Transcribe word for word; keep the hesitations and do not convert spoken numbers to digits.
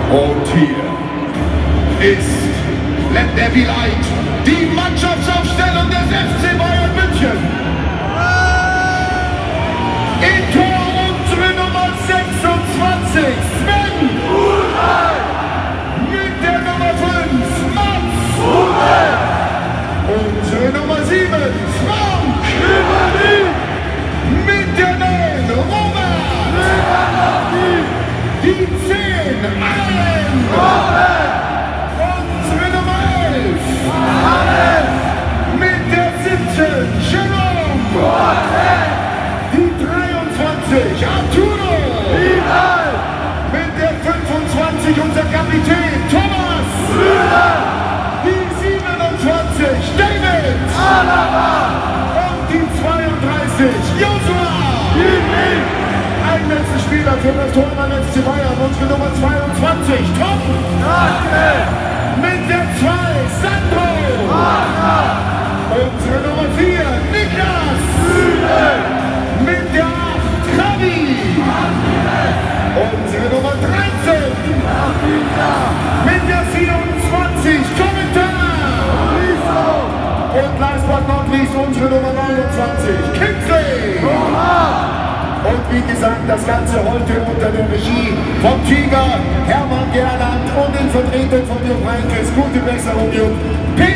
Und hier ist, let there be light, die Mannschaftsaufstellung des F C Bayern München. In Tor unsere Nummer sechsundzwanzig, Sven. Mit der Nummer fünf, Mats. Unsere Nummer sieben, Frank. Mit der neun, Robert. Die zehn, Allen. Unsere Nummer elf, mit der siebzehn, Jerome. Die dreiundzwanzig, Arturo. Mit der fünfundzwanzig, unser Kapitän, Thomas. Die siebenundzwanzig, David. Und die zweiunddreißig, Joshua. Ein letzter Spieler für das Tor beim F C Bayern, unsere Nummer zweiundzwanzig, Tom. Mit der zwei, Sandro. Unsere Nummer vier, Niklas. Mit der acht, Javi. Unsere Nummer dreizehn. Mit der vierundzwanzig, Kommentar. Und last but not least unsere Nummer neunundzwanzig, Kingsley. Und wie gesagt, das Ganze heute unter der Regie vom Tiger, Hermann Gerland und in Vertretung von Jürgen Heinkes. Gute Besserung, Jürgen.